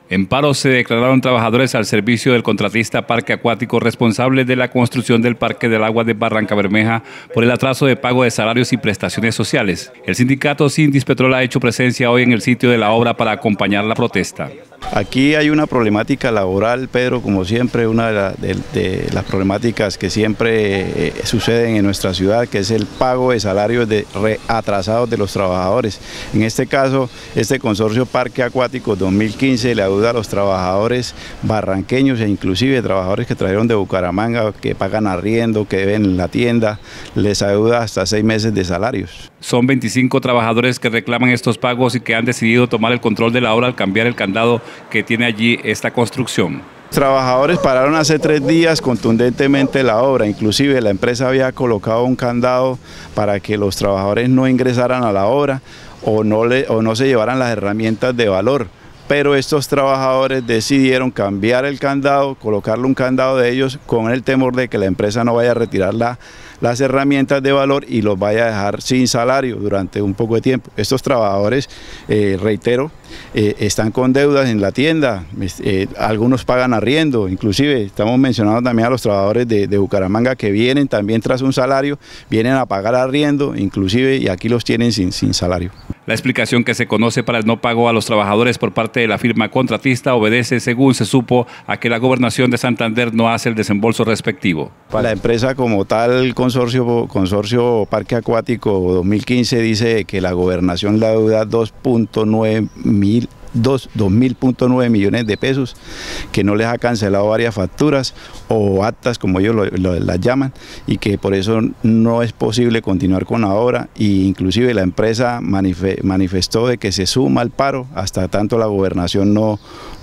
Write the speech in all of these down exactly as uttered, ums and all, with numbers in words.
En paro se declararon trabajadores al servicio del contratista Parque Acuático responsable de la construcción del Parque del Agua de Barrancabermeja por el atraso de pago de salarios y prestaciones sociales. El sindicato Sindispetrol ha hecho presencia hoy en el sitio de la obra para acompañar la protesta. Aquí hay una problemática laboral, Pedro, como siempre, una de, la, de, de las problemáticas que siempre eh, suceden en nuestra ciudad, que es el pago de salarios de re atrasados de los trabajadores. En este caso, este consorcio Parque Acuático dos mil quince le ayuda a los trabajadores barranqueños e inclusive trabajadores que trajeron de Bucaramanga, que pagan arriendo, que deben en la tienda, les ayuda hasta seis meses de salarios. Son veinticinco trabajadores que reclaman estos pagos y que han decidido tomar el control de la obra al cambiar el candado que tiene allí esta construcción. Los trabajadores pararon hace tres días contundentemente la obra, inclusive la empresa había colocado un candado para que los trabajadores no ingresaran a la obra o no, le, o no se llevaran las herramientas de valor. Pero estos trabajadores decidieron cambiar el candado, colocarle un candado de ellos con el temor de que la empresa no vaya a retirar la, las herramientas de valor y los vaya a dejar sin salario durante un poco de tiempo. Estos trabajadores, eh, reitero, eh, están con deudas en la tienda, eh, algunos pagan arriendo, inclusive estamos mencionando también a los trabajadores de, de Bucaramanga que vienen también tras un salario, vienen a pagar arriendo, inclusive, y aquí los tienen sin, sin salario. La explicación que se conoce para el no pago a los trabajadores por parte de la firma contratista obedece, según se supo, a que la Gobernación de Santander no hace el desembolso respectivo. La empresa como tal, el consorcio, consorcio Parque Acuático dos mil quince, dice que la Gobernación le deuda dos punto nueve mil dos mil punto nueve millones de pesos, que no les ha cancelado varias facturas o actas, como ellos lo, lo, las llaman, y que por eso no es posible continuar con la obra, e inclusive la empresa manife, manifestó de que se suma al paro hasta tanto la gobernación no,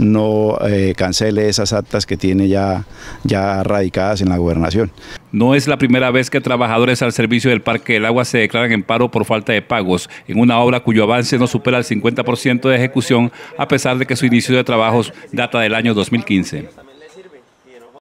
no eh, cancele esas actas que tiene ya, ya radicadas en la gobernación. No es la primera vez que trabajadores al servicio del Parque del Agua se declaran en paro por falta de pagos, en una obra cuyo avance no supera el cincuenta por ciento de ejecución, a pesar de que su inicio de trabajos data del año dos mil quince.